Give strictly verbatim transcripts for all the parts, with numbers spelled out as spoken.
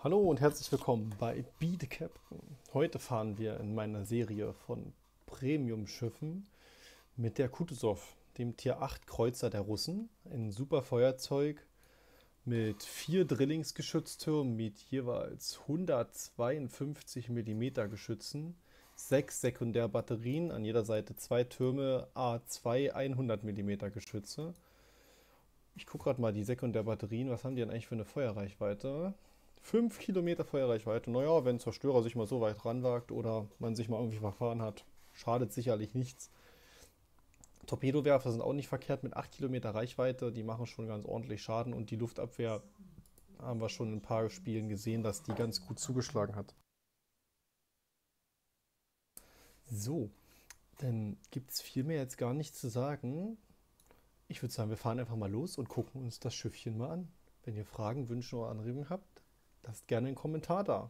Hallo und herzlich willkommen bei Be the Captain. Heute fahren wir in meiner Serie von Premium-Schiffen mit der Kutuzov, dem Tier acht Kreuzer der Russen. Ein super Feuerzeug mit vier Drillingsgeschütztürmen mit jeweils hundertzweiundfünfzig Millimeter Geschützen, sechs Sekundärbatterien, an jeder Seite zwei Türme, A zwei hundert Millimeter Geschütze. Ich gucke gerade mal die Sekundärbatterien, was haben die denn eigentlich für eine Feuerreichweite? Fünf Kilometer Feuerreichweite. Naja, wenn ein Zerstörer sich mal so weit ranwagt oder man sich mal irgendwie verfahren hat, schadet sicherlich nichts. Torpedowerfer sind auch nicht verkehrt mit acht Kilometer Reichweite. Die machen schon ganz ordentlich Schaden und die Luftabwehr haben wir schon in ein paar Spielen gesehen, dass die ganz gut zugeschlagen hat. So, dann gibt es viel mehr jetzt gar nicht zu sagen. Ich würde sagen, wir fahren einfach mal los und gucken uns das Schiffchen mal an. Wenn ihr Fragen, Wünsche oder Anregungen habt, lasst gerne einen Kommentar da.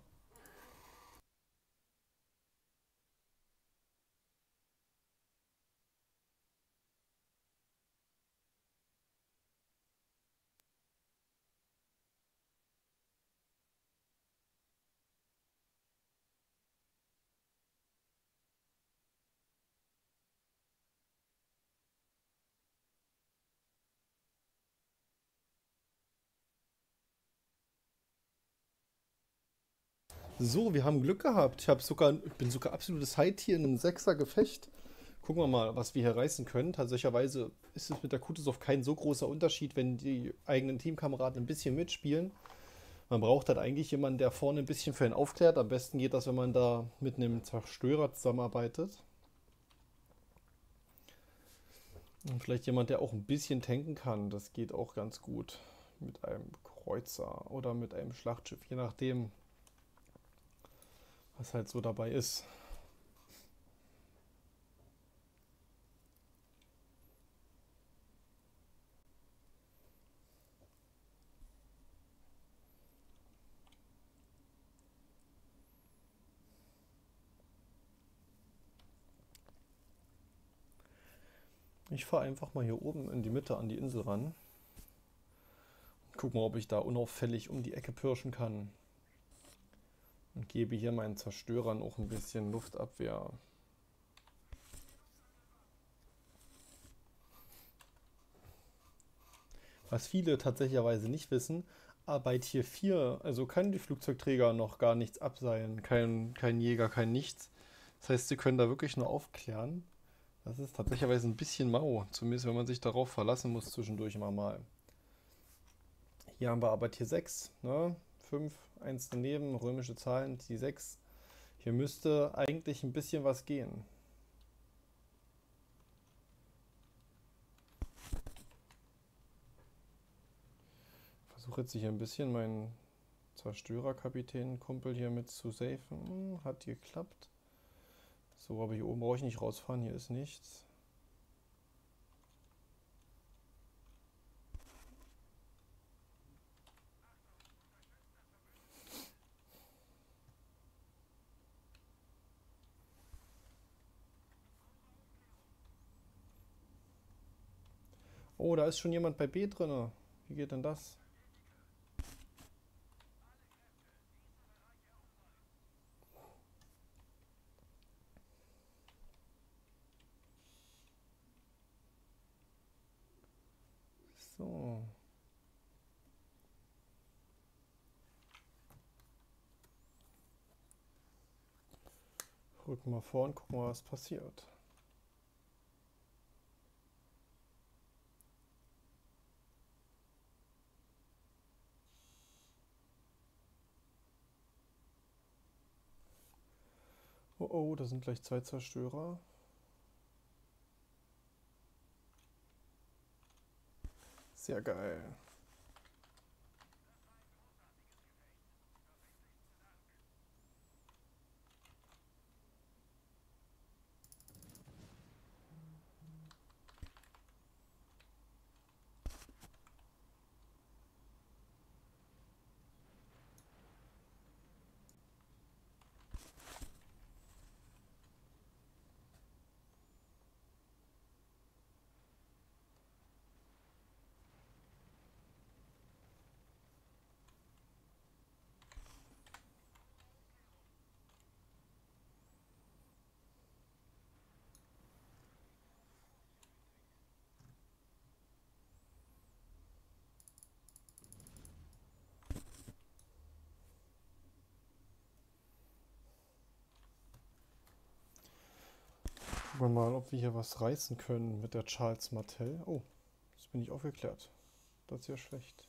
So, wir haben Glück gehabt. Ich, hab sogar, ich bin sogar absolutes High-Tier in einem Sechser-Gefecht. Gucken wir mal, was wir hier reißen können. Tatsächlicherweise ist es mit der Kutuzov kein so großer Unterschied, wenn die eigenen Teamkameraden ein bisschen mitspielen. Man braucht halt eigentlich jemanden, der vorne ein bisschen für ihn aufklärt. Am besten geht das, wenn man da mit einem Zerstörer zusammenarbeitet. Und vielleicht jemand, der auch ein bisschen tanken kann. Das geht auch ganz gut. Mit einem Kreuzer oder mit einem Schlachtschiff, je nachdem, was halt so dabei ist. Ich fahre einfach mal hier oben in die Mitte an die Insel ran. Guck mal, ob ich da unauffällig um die Ecke pirschen kann. Und gebe hier meinen Zerstörern auch ein bisschen Luftabwehr. Was viele tatsächlicherweise nicht wissen, bei Tier vier, also können die Flugzeugträger noch gar nichts abseilen. Kein, kein Jäger, kein nichts. Das heißt, sie können da wirklich nur aufklären. Das ist tatsächlicherweise ein bisschen mau. Zumindest wenn man sich darauf verlassen muss, zwischendurch immer mal. Hier haben wir aber Tier sechs, ne? fünf, eins daneben, römische Zahlen, Tier sechs. Hier müsste eigentlich ein bisschen was gehen. Ich versuche jetzt hier ein bisschen meinen Zerstörerkapitän-Kumpel hier mit zu safen. Hm, hat geklappt. So, aber hier oben brauche ich nicht rausfahren, hier ist nichts. Oh, da ist schon jemand bei B drin. Wie geht denn das? So. Rücken mal vor und gucken mal, was passiert. Oh, oh, da sind gleich zwei Zerstörer. Sehr geil. Gucken wir mal, ob wir hier was reißen können mit der Charles Martel. Oh, jetzt bin ich aufgeklärt. Das ist ja schlecht.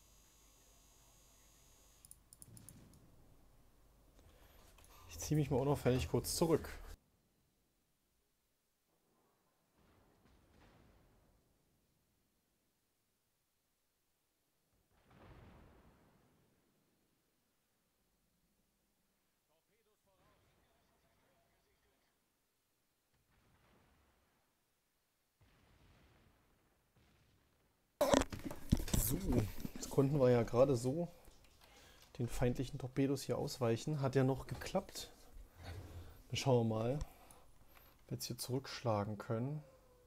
Ich ziehe mich mal unauffällig kurz zurück. So, jetzt konnten wir ja gerade so den feindlichen Torpedos hier ausweichen. Hat ja noch geklappt. Dann schauen wir mal, ob wir jetzt hier zurückschlagen können.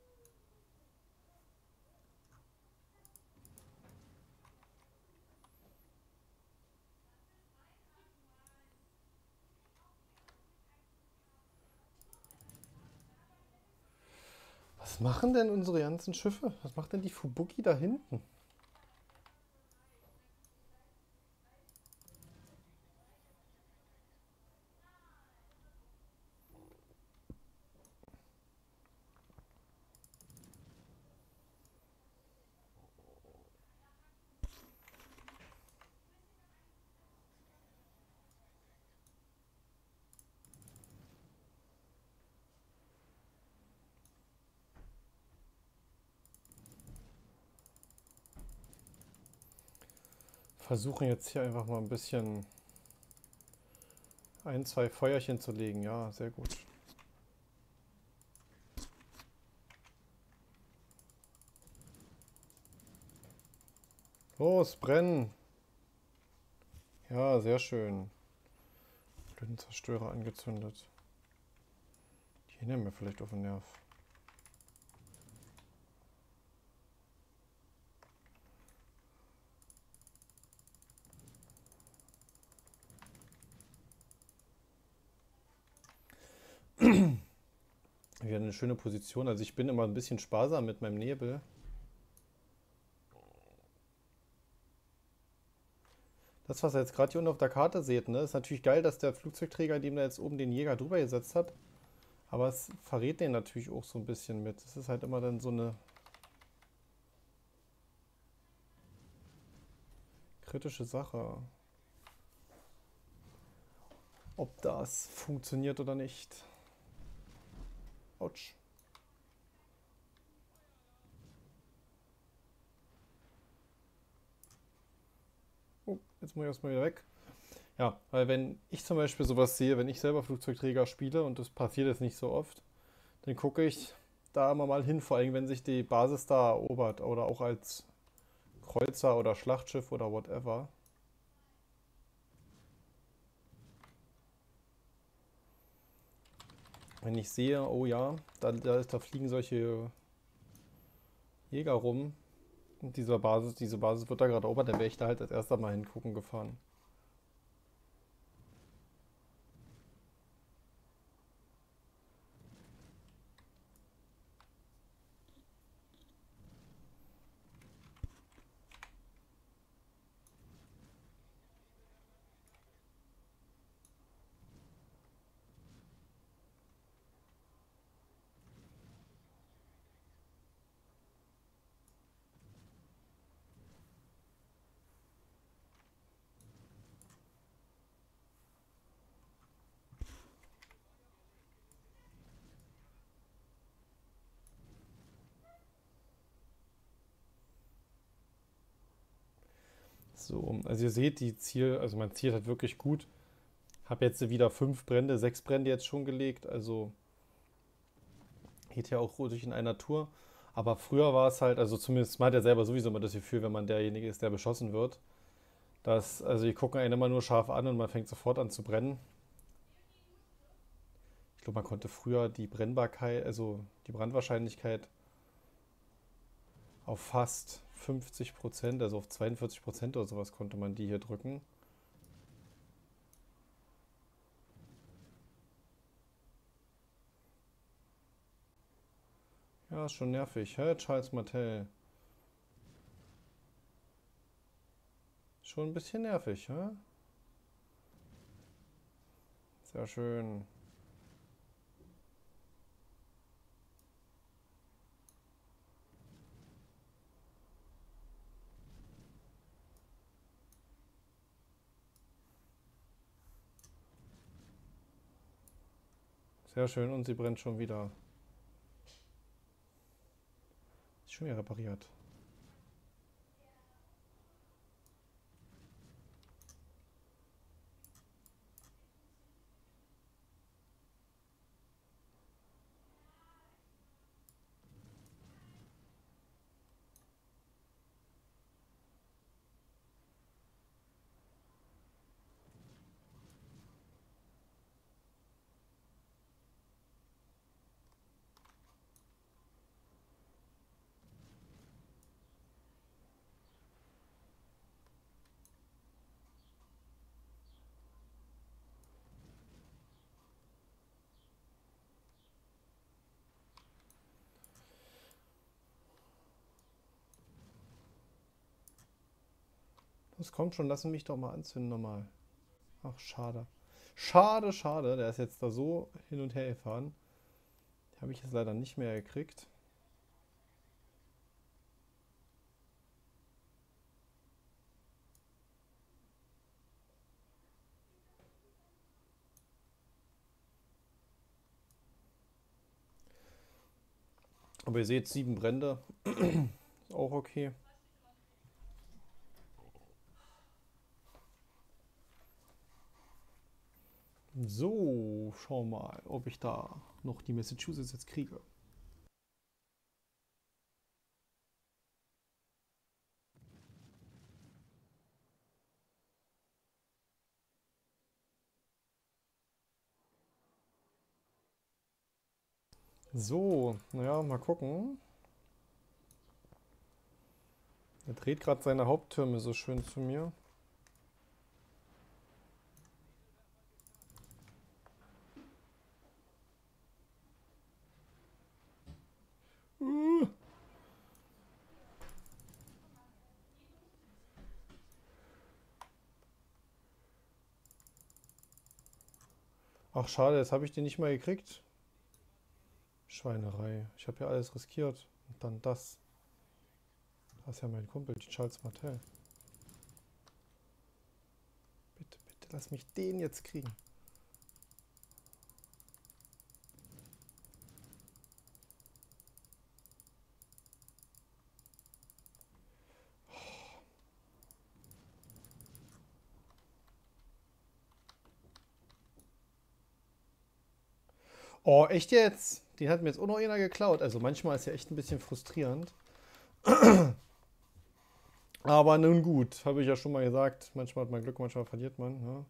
Was machen denn unsere ganzen Schiffe? Was macht denn die Fubuki da hinten? Versuchen jetzt hier einfach mal ein bisschen ein, zwei Feuerchen zu legen. Ja, sehr gut. Los, brennen! Ja, sehr schön. Blöden Zerstörer angezündet. Die nehmen mir vielleicht auf den Nerv. Wieder eine schöne Position. Also ich bin immer ein bisschen sparsam mit meinem Nebel. Das, was ihr jetzt gerade hier unten auf der Karte seht, ne, ist natürlich geil, dass der Flugzeugträger dem da jetzt oben den Jäger drüber gesetzt hat. Aber es verrät den natürlich auch so ein bisschen mit. Das ist halt immer dann so eine kritische Sache. Ob das funktioniert oder nicht. Autsch. Oh, jetzt muss ich erstmal wieder weg. Ja, weil wenn ich zum Beispiel sowas sehe, wenn ich selber Flugzeugträger spiele und das passiert jetzt nicht so oft, dann gucke ich da immer mal hin, vor allem wenn sich die Basis da erobert oder auch als Kreuzer oder Schlachtschiff oder whatever. Wenn ich sehe, oh ja, da, da, da fliegen solche Jäger rum und dieser Basis, diese Basis wird da gerade erobert, dann wäre ich da halt als erster mal hingucken gefahren. So, also ihr seht, die Ziel, also mein Ziel hat wirklich gut. Habe jetzt wieder fünf Brände, sechs Brände jetzt schon gelegt, also geht ja auch ruhig in einer Tour. Aber früher war es halt, also zumindest man hat ja selber sowieso immer das Gefühl, wenn man derjenige ist, der beschossen wird, dass, also die gucken einen immer nur scharf an und man fängt sofort an zu brennen. Ich glaube, man konnte früher die Brennbarkeit, also die Brandwahrscheinlichkeit auf fast fünfzig Prozent, also auf zweiundvierzig Prozent oder sowas konnte man die hier drücken. Ja, ist schon nervig, hä? Charles Martel. Schon ein bisschen nervig, hä? Sehr schön. Sehr schön. Und sie brennt schon wieder. Ist schon wieder repariert. Das kommt schon. Lassen mich doch mal anzünden nochmal. Ach, schade. Schade, schade. Der ist jetzt da so hin und her gefahren. Die habe ich jetzt leider nicht mehr gekriegt. Aber ihr seht, sieben Brände. Ist auch okay. So, schau mal, ob ich da noch die Massachusetts jetzt kriege. So, naja, mal gucken. Er dreht gerade seine Haupttürme so schön zu mir. Uh. Ach, schade, jetzt habe ich den nicht mal gekriegt. Schweinerei. Ich habe ja alles riskiert. Und dann das. Das ist ja mein Kumpel, Charles Martel. Bitte, bitte, lass mich den jetzt kriegen. Oh, echt jetzt? Den hat mir jetzt auch noch einer geklaut. Also manchmal ist ja echt ein bisschen frustrierend. Aber nun gut, habe ich ja schon mal gesagt. Manchmal hat man Glück, manchmal verliert man. Ne?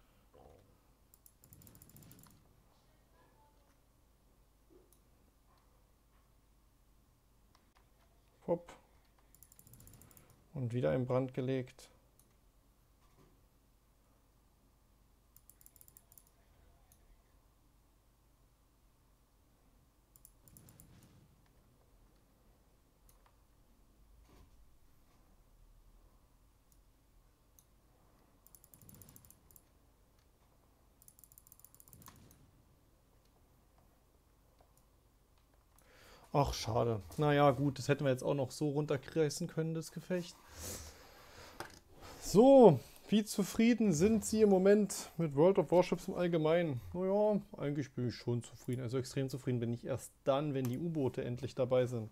Hopp. Und wieder in Brand gelegt. Ach, schade. Naja, gut, das hätten wir jetzt auch noch so runterreißen können, das Gefecht. So, wie zufrieden sind Sie im Moment mit World of Warships im Allgemeinen? Naja, eigentlich bin ich schon zufrieden. Also extrem zufrieden bin ich erst dann, wenn die U-Boote endlich dabei sind.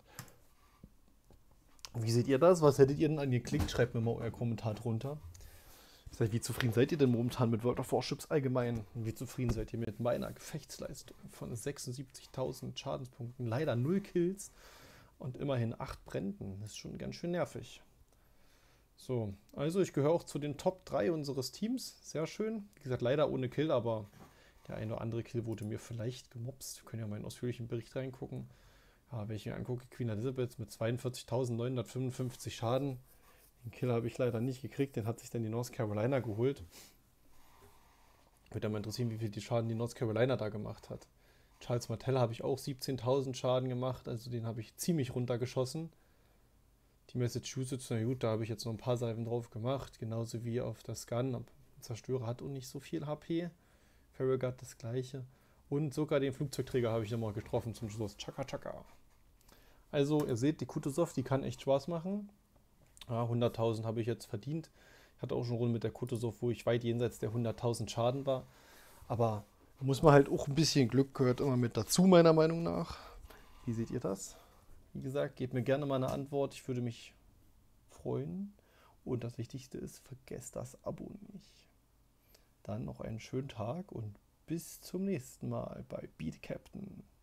Wie seht ihr das? Was hättet ihr denn angeklickt? Schreibt mir mal euer Kommentar drunter. Wie zufrieden seid ihr denn momentan mit World of Warships allgemein? Und wie zufrieden seid ihr mit meiner Gefechtsleistung von sechsundsiebzigtausend Schadenspunkten? Leider null Kills und immerhin acht Bränden. Das ist schon ganz schön nervig. So, also ich gehöre auch zu den Top drei unseres Teams. Sehr schön. Wie gesagt, leider ohne Kill, aber der eine oder andere Kill wurde mir vielleicht gemobst. Wir können ja mal in einen ausführlichen Bericht reingucken. Ja, wenn ich mir angucke, Queen Elizabeth mit zweiundvierzigtausendneunhundertfünfundfünfzig Schaden. Den Kill habe ich leider nicht gekriegt, den hat sich dann die North Carolina geholt. Würde mal interessieren, wie viel die Schaden die North Carolina da gemacht hat. Charles Martel habe ich auch siebzehntausend Schaden gemacht, also den habe ich ziemlich runtergeschossen. Die Massachusetts, na gut, da habe ich jetzt noch ein paar Salven drauf gemacht, genauso wie auf das Gun. Der Zerstörer hat auch nicht so viel H P. Farragut das gleiche. Und sogar den Flugzeugträger habe ich nochmal getroffen zum Schluss. Chaka Chaka. Also ihr seht, die Kutuzov, die kann echt Spaß machen. Ja, hunderttausend habe ich jetzt verdient. Ich hatte auch schon Runden mit der Kutuzov, wo ich weit jenseits der hunderttausend Schaden war. Aber Muss man halt auch ein bisschen Glück gehört immer mit dazu, meiner Meinung nach. Wie seht ihr das? Wie gesagt, gebt mir gerne mal eine Antwort. Ich würde mich freuen. Und das Wichtigste ist, vergesst das Abo nicht. Dann noch einen schönen Tag und bis zum nächsten Mal bei Be the Captain.